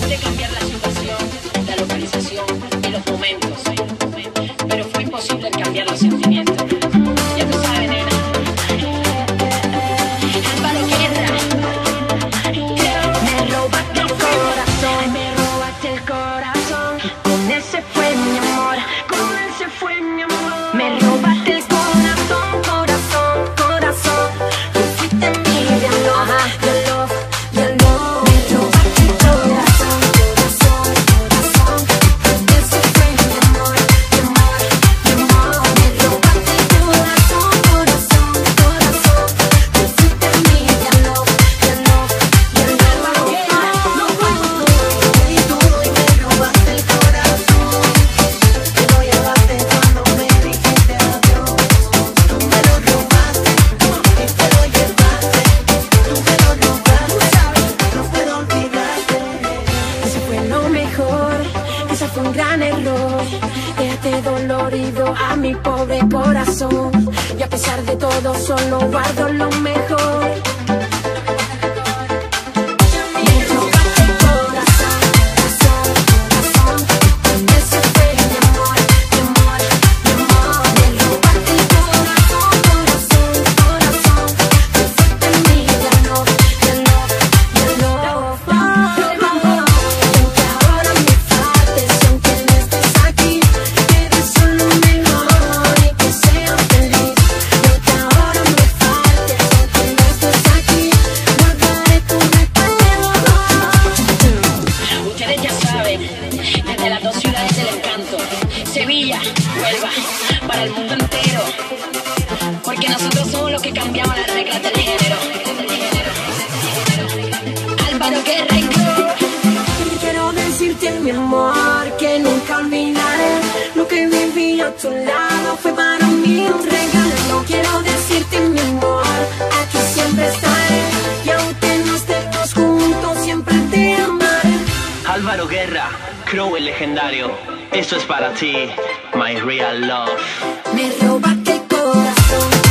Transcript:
Intenté cambiar la situación, la localización y los momentos, pero fue imposible cambiar los sentimientos. Ya tú sabes, nena. Álvaro Guerra. Me robaste el corazón, me robaste el corazón. Con ese fue mi amor, con ese fue mi amor. Me robaste el corazón, corazón, corazón. Tú fuiste mi diablo, diablo, diablo. Me robaste el corazón, corazón, corazón. Con ese fue mi amor, mi amor, mi amor. Me robaste el corazón, corazón, corazón. Tú fuiste mi diablo, diablo, diablo. No puedo y tú y me robaste el corazón. Te lo llevaste cuando me dijiste adiós. Tú me lo robaste y te lo llevaste. Tú me lo robaste, no puedo olvidarte. Eso fue lo mejor, eso fue un gran error. Dejaste dolorido a mi pobre corazón. Y a pesar de todo solo guardo lo mejor. Me robaste el corazón, corazón, corazón. Con ese fue mi amor, mi amor, mi amor. Me robaste el corazón, corazón, corazón. Tú fuiste mi diablo, diablo, diablo. Aunque ahora me faltes, aunque no estés aquí, que deseo lo mejor y que seas feliz. Aunque ahora me faltes, aunque no estés aquí, guardaré tu recuerdo. Ustedes ya saben, desde las dos ciudades del encanto, Sevilla, Huelva, para el mundo entero, porque nosotros somos los que cambiamos las reglas del género. Álvaro Guerra y Club. Quiero decirte, mi amor, que nunca olvidaré lo que viví a tu lado. Fue para mí un regalo. Quiero decirte, mi amor, aquí siempre estaré. Y aunque no estemos juntos, siempre te amaré. Álvaro Guerra, Crow el legendario. Eso es para ti, my real love. Me robaste el corazón.